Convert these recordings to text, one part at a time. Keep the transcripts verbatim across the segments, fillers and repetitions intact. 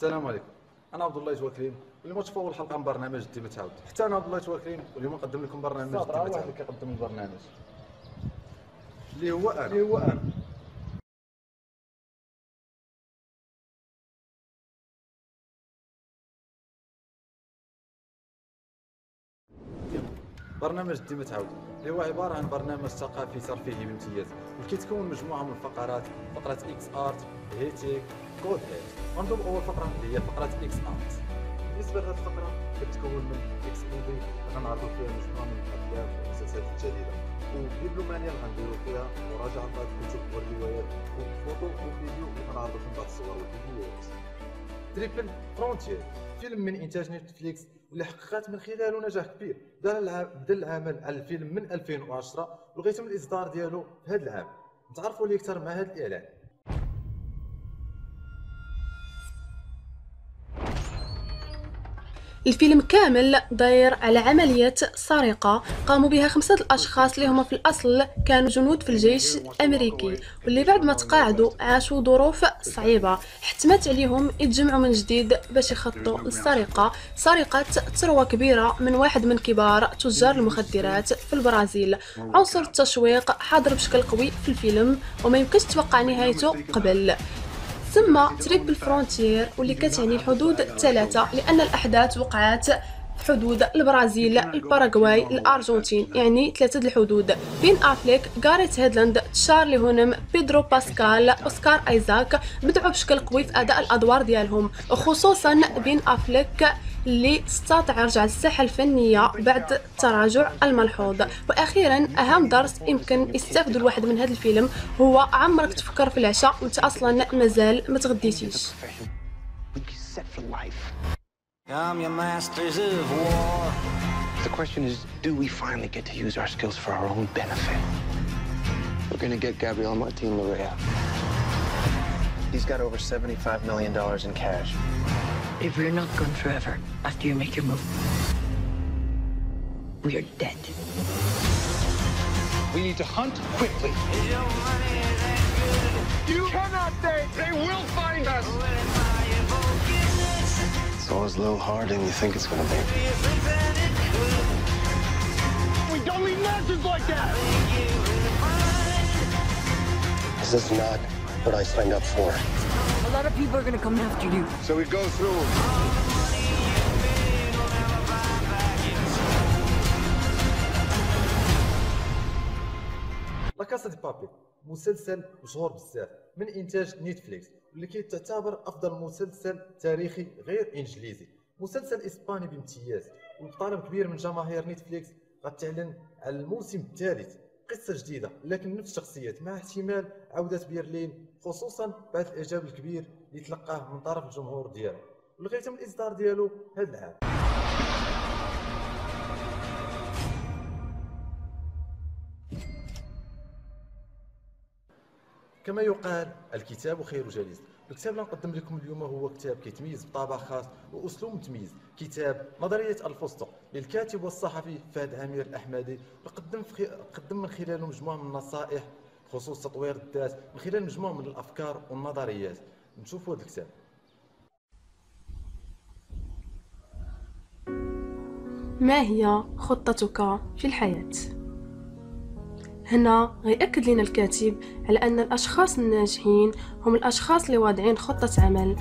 السلام عليكم. انا عبد الله توكلين، واليوم تشوفوا اول حلقه من برنامج ديما تعاود. حتى انا عبد الله توكلين، واليوم نقدم لكم برنامج ديما تعاود. واحد اللي كيقدم البرنامج اللي هو انا اللي هو انا برنامج ديما تعاود اللي هو عباره عن برنامج ثقافي ترفيهي بامتياز، وكيتكون مجموعه من الفقرات. فقره اكس ارت، هيتيك، كود هيت. غنبداو باول فقره اللي هي فقره اكس ارت. بالنسبه لهذه الفقره كتكون من اكس موفي، غنعرضوا فيها مجموعه من الافلام والمسلسلات الجديده، وبيبلومانيا غنديروا فيها مراجعه بعض الكتب والروايات، وفوتو وفيديو اللي غنعرضوا فيهم بعض الصور والفيديوهات. تريبل فرونتير فيلم من انتاج نتفليكس واللي حققت من خلاله نجاح كبير. بدا العمل على الفيلم من ألفين وعشرة ولغايه من الاصدار ديالو في هذا العام. نتعرفوا ليه اكثر مع هذا الاعلان. الفيلم كامل داير على عملية سرقة قاموا بها خمسة الأشخاص اللي هما في الأصل كانوا جنود في الجيش الأمريكي، واللي بعد ما تقاعدوا عاشوا ظروف صعيبة حتمت عليهم يتجمعوا من جديد باش يخططوا للسرقة، سرقة ثروة كبيرة من واحد من كبار تجار المخدرات في البرازيل. عنصر التشويق حاضر بشكل قوي في الفيلم وما يمكنش تتوقع نهايته قبل. ثم تريبل فرونتير واللي كتعني الحدود الثلاثة، لأن الأحداث وقعت في حدود البرازيل، الباراغواي، الأرجنتين، يعني ثلاثة الحدود. بين أفليك، غاريت هيدلاند، تشارلي هونم، بيدرو باسكال، أوسكار أيزاك بدعوا بشكل قوي في أداء الأدوار ديالهم، وخصوصا بين أفليك اللي استطاع يرجع للساحة الفنية بعد التراجع الملحوظ. وأخيرا أهم درس يمكن يستافدوا الواحد من هذا الفيلم هو عمرك تفكر في العشاء وانت أصلا مازال ما تغديتيش. I'm your masters of war. The question is, do we finally get to use our skills for our own benefit? We're gonna get Gabriel Martin Larrea. He's got over seventy-five million dollars in cash. If we're not gone forever after you make your move, we are dead. We need to hunt quickly. You cannot think they will find us. It's always a little harder than you think it's gonna be. We don't need monsters like that. This is not what I signed up for. A lot of people are gonna come after you. So we go through. لا كاسا دي بابي مسلسل مشهور بزاف من انتاج نتفليكس، واللي كيتعتبر افضل مسلسل تاريخي غير انجليزي. مسلسل اسباني بامتياز وبطلب كبير من جماهير نتفليكس. غتعلن على الموسم الثالث، قصه جديده لكن نفس الشخصيات، مع احتمال عوده برلين، خصوصا بعد الاعجاب الكبير اللي تلقاه من طرف الجمهور ديالو، ولغايه من الاصدار ديالو هذا العام. كما يقال الكتاب خير جليس. الكتاب اللي نقدم لكم اليوم هو كتاب كيتميز بطابع خاص واسلوب متميز، كتاب نظريه الفسطق للكاتب والصحفي فهد عامر الاحمدي، وقدم في قدم من خلاله مجموعه من النصائح بخصوص تطوير الذات من خلال مجموعه من الافكار والنظريات. نشوفوا هذا الكتاب. ما هي خطتك في الحياة؟ هنا غيأكد لنا الكاتب على أن الأشخاص الناجحين هم الأشخاص اللي واضعين خطة عمل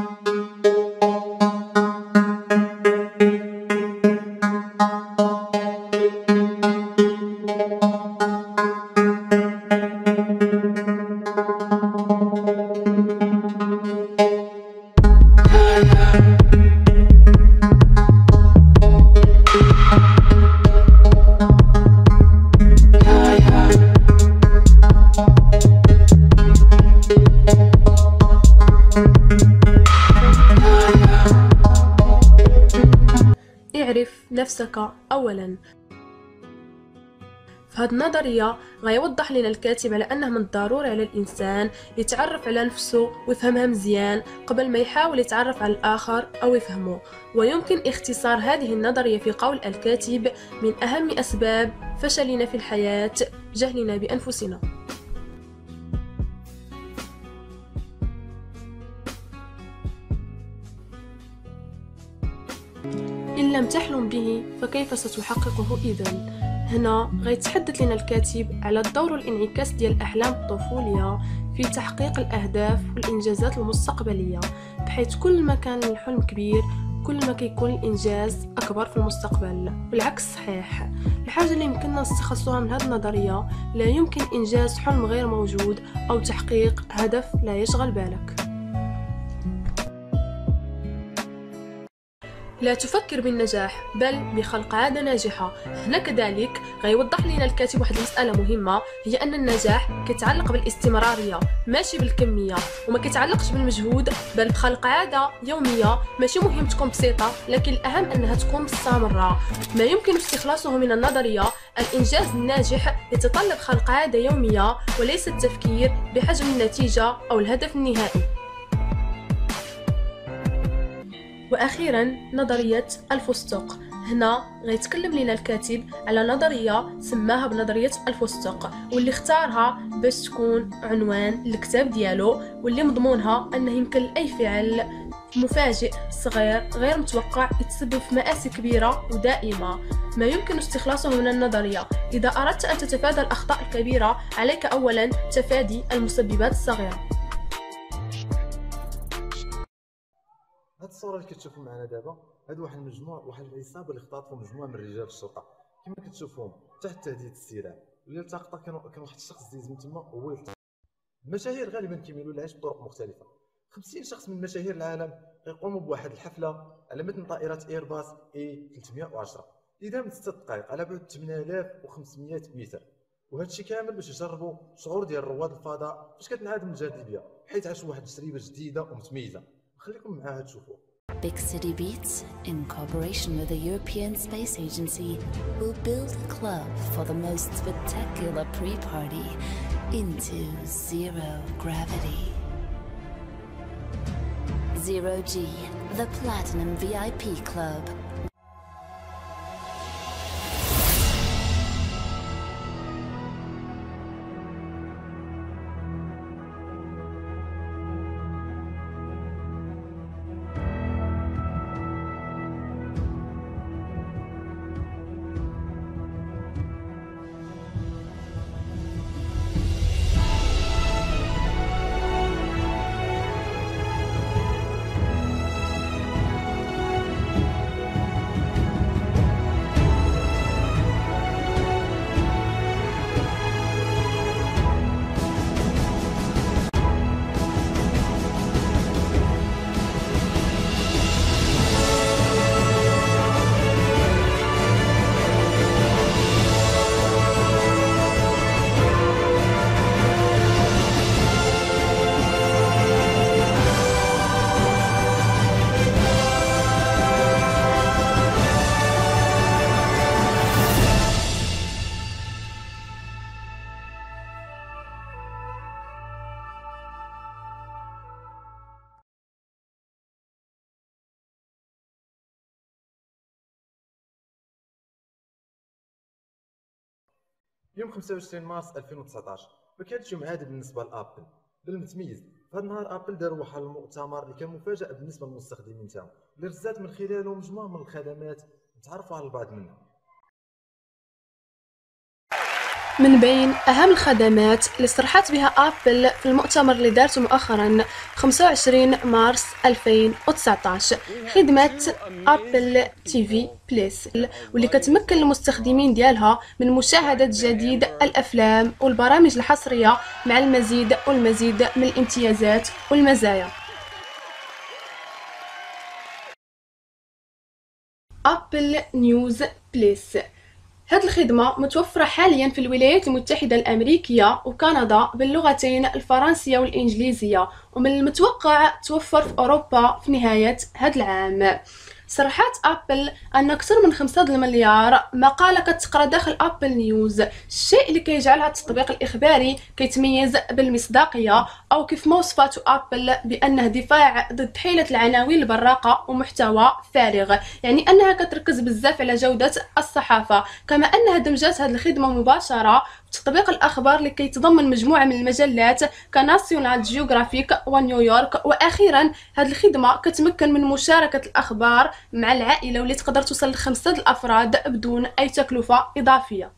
اعرف نفسك أولا. فهاد النظرية غيوضح لنا الكاتب على أنه من الضروري على الإنسان يتعرف على نفسه ويفهمها مزيان قبل ما يحاول يتعرف على الآخر أو يفهمه. ويمكن اختصار هذه النظرية في قول الكاتب: من أهم أسباب فشلنا في الحياة جهلنا بأنفسنا. إن لم تحلم به فكيف ستحققه إذن؟ هنا غيتحدث لنا الكاتب على الدور والانعكاس ديال الأحلام الطفولية في تحقيق الأهداف والإنجازات المستقبلية، بحيث كل ما كان الحلم كبير كل ما كيكون الإنجاز أكبر في المستقبل. والعكس صحيح. الحاجة اللي يمكننا نستخلصها من هذه النظرية: لا يمكن إنجاز حلم غير موجود أو تحقيق هدف لا يشغل بالك. لا تفكر بالنجاح بل بخلق عادة ناجحة. هنا كذلك غيوضح لنا الكاتب واحد المسألة مهمة، هي أن النجاح كيتعلق بالاستمرارية ماشي بالكمية، وما كيتعلقش بالمجهود بل بخلق عادة يومية ماشي مهم تكون بسيطة، لكن الأهم أنها تكون مستمرة. ما يمكن استخلاصه من النظرية: الإنجاز الناجح يتطلب خلق عادة يومية وليس التفكير بحجم النتيجة أو الهدف النهائي. واخيرا نظريه الفستق. هنا غيتكلم لنا الكاتب على نظريه سماها بنظريه الفستق، واللي اختارها باش تكون عنوان الكتاب ديالو، واللي مضمونها انه يمكن لاي فعل مفاجئ صغير غير متوقع يتسبب في مآسي كبيره ودائمه. ما يمكن استخلاصه من النظريه: اذا اردت ان تتفادى الاخطاء الكبيره عليك اولا تفادي المسببات الصغيره. هاد الصوره اللي كتشوفوا معنا دابا، هاد واحد المجموع واحد العصابه اللي اختطفوا مجموعه من رجال الشرطه كما كتشوفوهم تحت تهديد السلاح، واللي التقطه كان كان واحد الشخص ديز من تما هو يلتقط. المشاهير غالبا كيميلوا للعيش بطرق مختلفه. خمسين شخص من مشاهير العالم يقوموا بواحد الحفله على متن طائره ايرباص اي ثلاثمائة وعشرة اذا من ستة دقائق على بعد ثمانية آلاف وخمسمائة متر، وهذا الشيء كامل باش يجربوا شعور ديال رواد الفضاء فاش كتنعدم الجاذبيه، حيت عاشوا واحد التجربه جديده ومتميزه. خليكم معاها تشوفوا. Big City Beats, in cooperation with the European Space Agency, will build a club for the most spectacular pre-party into zero gravity. Zero G, the Platinum V I P Club. يوم خمسة وعشرين مارس ألفين وتسعطاش ما كانش يوم عادي بالنسبه لابل، بل متميز. في هذا النهار ابل داروا واحد المؤتمر اللي كان مفاجاه بالنسبه للمستخدمين تاعهم، اللي رزات من خلاله مجموعه من الخدمات نتعرفوا على البعض منها. من بين أهم الخدمات اللي صرحت بها أبل في المؤتمر اللي دارته مؤخرا خمسة وعشرين مارس ألفين وتسعطاش خدمة أبل تي في بليس، واللي كتمكن المستخدمين ديالها من مشاهدة جديد الأفلام والبرامج الحصرية مع المزيد والمزيد من الامتيازات والمزايا. أبل نيوز بليس، هذه الخدمة متوفرة حاليا في الولايات المتحدة الأمريكية وكندا باللغتين الفرنسية والإنجليزية، ومن المتوقع توفر في أوروبا في نهاية هذا العام. صرحت أبل أن أكثر من خمسة المليار مقالة كتقرا داخل أبل نيوز، الشيء اللي كيجعل هذا التطبيق الإخباري كيتميز بالمصداقية، أو كيف ما وصفته أبل بأنه دفاع ضد حيلة العناوين البراقة ومحتوى فارغ، يعني أنها كتركز بزاف على جودة الصحافة، كما أنها دمجت هذه الخدمة مباشرة تطبيق الأخبار لكي يتضمن مجموعة من المجلات كناسيونال جيوغرافيك ونيويورك. وأخيرا هذه الخدمة كتمكن من مشاركة الأخبار مع العائلة واللي تقدر توصل لخمسة الأفراد بدون أي تكلفة إضافية.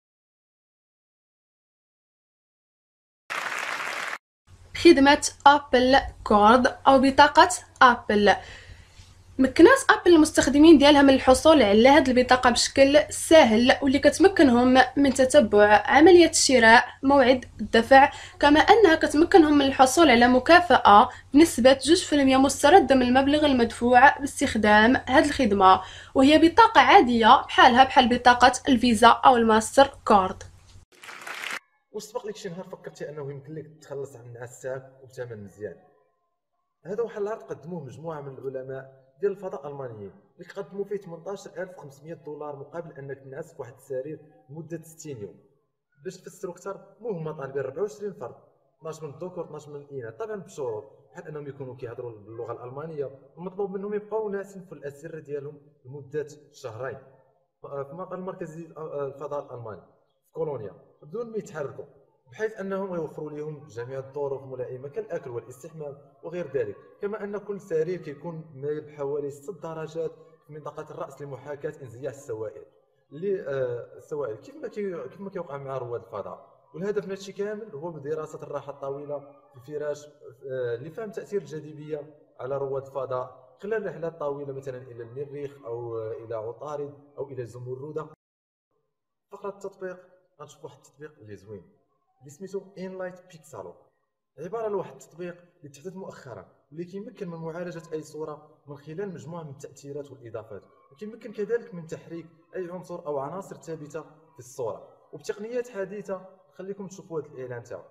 خدمة أبل كورد أو بطاقة أبل مكنات أبل المستخدمين ديالها من الحصول على هذه البطاقة بشكل سهل، واللي كتمكنهم من تتبع عملية الشراء، موعد الدفع، كما أنها كتمكنهم من الحصول على مكافأة بنسبة جوج في المية مستردة من المبلغ المدفوع باستخدام هذه الخدمة، وهي بطاقة عادية بحالها بحال بطاقة الفيزا أو الماستر كارد. واش سبق لك شي نهار فكرتي انه يمكن لك تخلص عن النعاس تاعك وبثمن مزيان؟ هذا واحد العرض قدموه مجموعه من العلماء ديال الفضاء الالمانيين اللي قدموا فيه ثمنطاش ألف وخمسمية دولار مقابل انك تنعس في واحد السرير لمده ستين يوم. باش تفسروا اكثر، مو هما طالبين أربعة وعشرين فرد، اثناش من الذكور اثناش من الاناث، طبعا بشروط بحال انهم يكونوا كيهضروا باللغه الالمانيه، ومطلوب منهم يبقاو ناعسين في الاسره ديالهم لمده شهرين في المطار المركزي الفضاء الالماني في كولونيا بدون ما يتحركوا، بحيث انهم يوفروا لهم جميع الظروف الملائمه كالاكل والاستحمام وغير ذلك. كما ان كل سرير كيكون مايل بحوالي ست درجات في منطقه الراس لمحاكاه انزياح السوائل اللي آه السوائل كيف ما كي كيف ما كيوقع مع رواد الفضاء. والهدف من هادشي كامل هو بدراسه الراحه الطويله في الفراش آه لفهم تاثير الجاذبيه على رواد الفضاء خلال رحلات طويله، مثلا الى المريخ او آه الى عطارد او الى زمرده. فقره التطبيق غنشوف واحد التطبيق اللي زوين اللي سميتو انلايت بيكسالو. عباره على واحد التطبيق اللي تحدث مؤخرا واللي كيمكن من معالجه اي صوره من خلال مجموعه من التاثيرات والاضافات، وكيمكن كذلك من تحريك اي عنصر او عناصر ثابته في الصوره وبتقنيات حديثه. خليكم تشوفوا هذا الاعلان تاعو.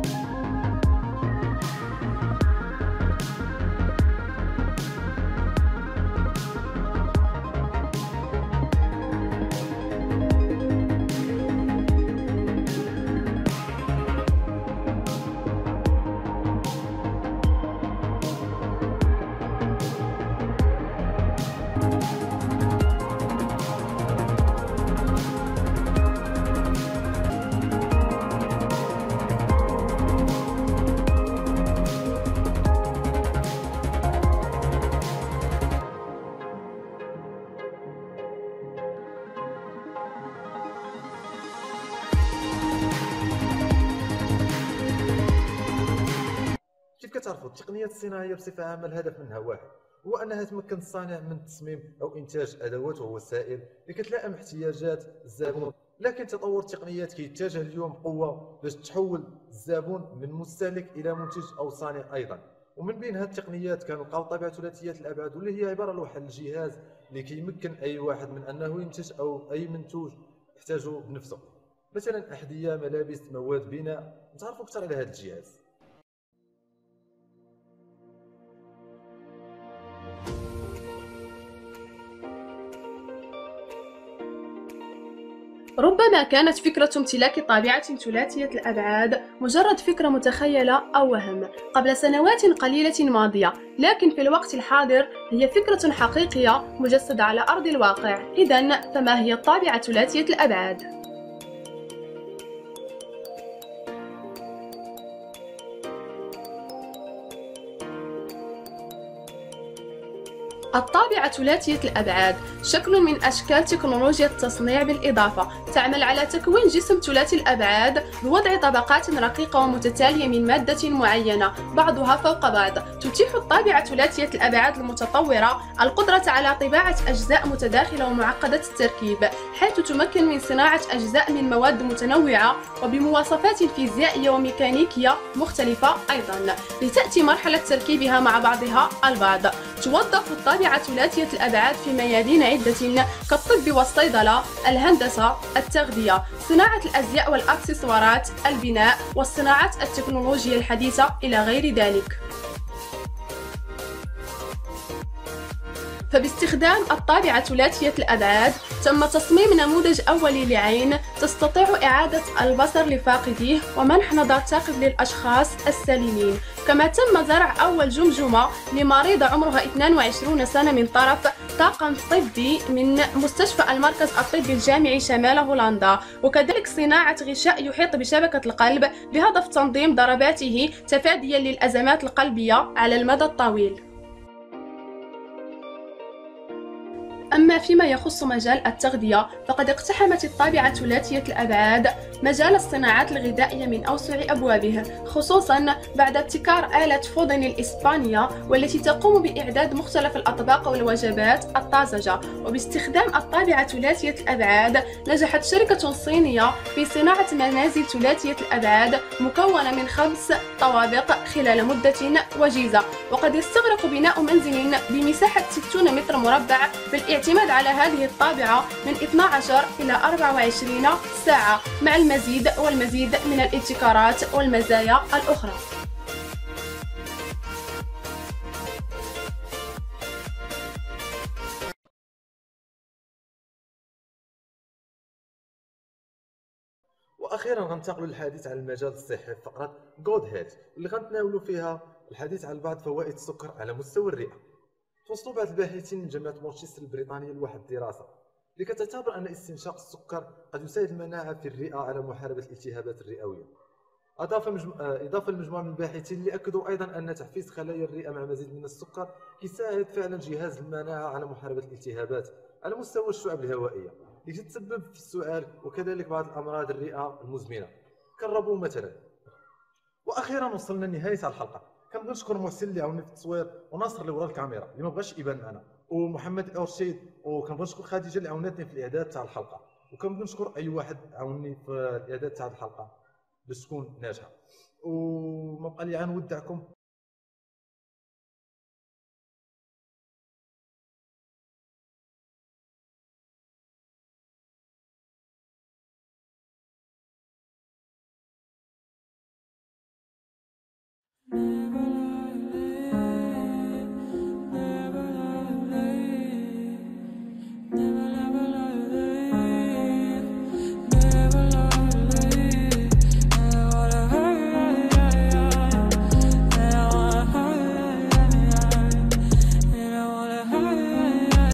كتعرفوا التقنيات الصناعيه بصفه عامه الهدف منها واحد، هو انها تمكن الصانع من تصميم او انتاج ادوات ووسائل اللي كتلائم احتياجات الزبون. لكن تطور التقنيات كيتجه اليوم بقوه باش تحول الزبون من مستهلك الى منتج او صانع ايضا. ومن بين هذه التقنيات كنلقاو الطابعه ثلاثيه الابعاد، واللي هي عباره عن واحد الجهاز اللي كيمكن اي واحد من انه ينتج او اي منتوج يحتاجه بنفسه، مثلا احذيه، ملابس، مواد بناء. نتعرفوا اكثر على هذا الجهاز. ربما كانت فكرة امتلاك طابعة ثلاثية الأبعاد مجرد فكرة متخيلة أو وهم قبل سنوات قليلة ماضية، لكن في الوقت الحاضر هي فكرة حقيقية مجسدة على أرض الواقع. إذن فما هي الطابعة ثلاثية الأبعاد؟ الطابعة ثلاثية الأبعاد شكل من أشكال تكنولوجيا التصنيع بالإضافة، تعمل على تكوين جسم ثلاثي الأبعاد بوضع طبقات رقيقة ومتتالية من مادة معينة بعضها فوق بعض. تتيح الطابعة ثلاثية الأبعاد المتطورة القدرة على طباعة أجزاء متداخلة ومعقدة التركيب، حيث تمكن من صناعة أجزاء من مواد متنوعة وبمواصفات فيزيائية وميكانيكية مختلفة أيضا، لتأتي مرحلة تركيبها مع بعضها البعض. توظف الطابعة ثلاثية الأبعاد في ميادين عدة كالطب والصيدلة، الهندسة، التغذية، صناعة الأزياء والأكسسوارات، البناء، والصناعات التكنولوجية الحديثة إلى غير ذلك. فباستخدام الطابعة ثلاثية الأبعاد تم تصميم نموذج أولي لعين تستطيع إعادة البصر لفاقديه ومنح نظر ثاقب للأشخاص السليمين. كما تم زرع أول جمجمة لمريضة عمرها اثنين وعشرين سنة من طرف طاقم طبي من مستشفى المركز الطبي الجامعي شمال هولندا، وكذلك صناعة غشاء يحيط بشبكة القلب بهدف تنظيم ضرباته تفاديا للأزمات القلبية على المدى الطويل. أما فيما يخص مجال التغذية فقد اقتحمت الطابعة ثلاثية الأبعاد مجال الصناعات الغذائية من أوسع أبوابه، خصوصا بعد ابتكار آلة فودن الإسبانية والتي تقوم بإعداد مختلف الأطباق والوجبات الطازجة. وباستخدام الطابعة ثلاثية الأبعاد نجحت شركة صينية في صناعة منازل ثلاثية الأبعاد مكونة من خمس طوابق خلال مدة وجيزة، وقد يستغرق بناء منزل بمساحة ستين متر مربع بالاعتماد على هذه الطابعة من اثنتي عشرة إلى أربعة وعشرين ساعة مع المزيد والمزيد من الابتكارات والمزايا الأخرى. واخيرا غننتقلوا للحديث عن المجال الصحي في فقره جود هيلث اللي غنتناولوا فيها الحديث عن بعض فوائد السكر على مستوى الرئه. توصلوا بعض الباحثين من جامعه مانشستر البريطانيه لواحد الدراسه اللي كتعتبر ان استنشاق السكر قد يساعد المناعه في الرئه على محاربه الالتهابات الرئويه. اضاف مجمو... اضافه لمجموعه من الباحثين اللي اكدوا ايضا ان تحفيز خلايا الرئه مع مزيد من السكر يساعد فعلا جهاز المناعه على محاربه الالتهابات على مستوى الشعب الهوائيه اللي تتسبب في السعال وكذلك بعض الامراض الرئه المزمنه كالربو مثلا. واخيرا وصلنا لنهايه الحلقه. كنبغي نشكر محسن اللي عاوني في التصوير وناصر اللي ورا الكاميرا اللي ما بغاش يبان معنا ومحمد اورشيد، وكنبغي نشكر خديجه اللي عاونتني في الاعداد تاع الحلقه، وكنبغي نشكر اي واحد عاوني في الاعداد تاع الحلقه باش تكون ناجحه. وما بقى لي غنودعكم. Never lie.